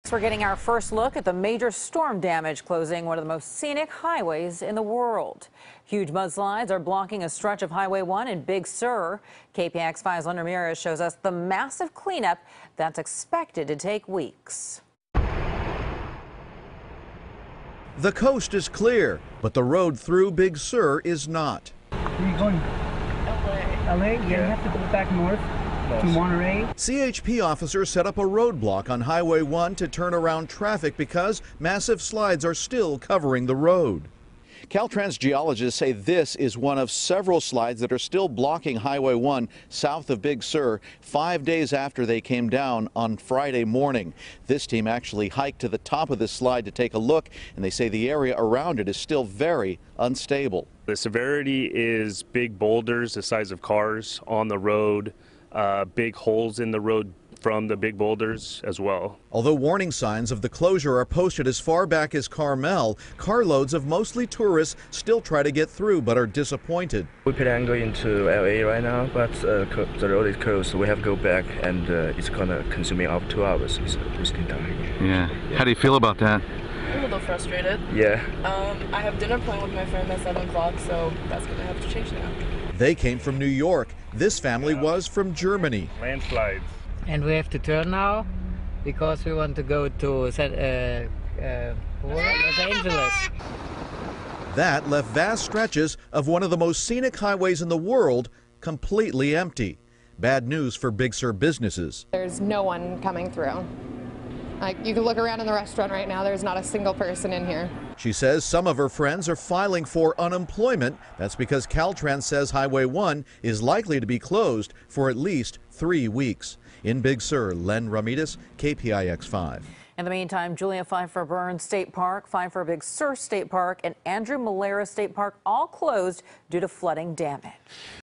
We're getting our first look at the major storm damage closing one of the most scenic highways in the world. Huge mudslides are blocking a stretch of Highway 1 in Big Sur. KPIX 5's Len Ramirez shows us the massive cleanup that's expected to take weeks. The coast is clear, but the road through Big Sur is not. Where are you going? LA? Yeah, you have to go back north to Monterey. CHP officers set up a roadblock on Highway 1 to turn around traffic because massive slides are still covering the road. Caltrans geologists say this is one of several slides that are still blocking Highway 1 south of Big Sur 5 days after they came down on Friday morning. This team actually hiked to the top of this slide to take a look, and they say the area around it is still very unstable. The severity is big boulders the size of cars on the road, big holes in the road from the big boulders as well. Although warning signs of the closure are posted as far back as Carmel, carloads of mostly tourists still try to get through but are disappointed. We plan on going to LA right now, but the road is closed, so we have to go back, and it's gonna consume about 2 hours. It's wasting time. Yeah. How do you feel about that? I'm a little frustrated. Yeah. I have dinner planned with my friend at 7 o'clock, so that's gonna have to change now. They came from New York. This family was from Germany. Landslides. And we have to turn now because we want to go to Los Angeles. That left vast stretches of one of the most scenic highways in the world completely empty. Bad news for Big Sur businesses. There's no one coming through. Like, you can look around in the restaurant right now, there's not a single person in here. She says some of her friends are filing for unemployment. That's because Caltrans says Highway 1 is likely to be closed for at least 3 weeks. In Big Sur, Len Ramirez, KPIX 5. In the meantime, Julia Pfeiffer Burns State Park, Pfeiffer Big Sur State Park, and Andrew Malera State Park all closed due to flooding damage.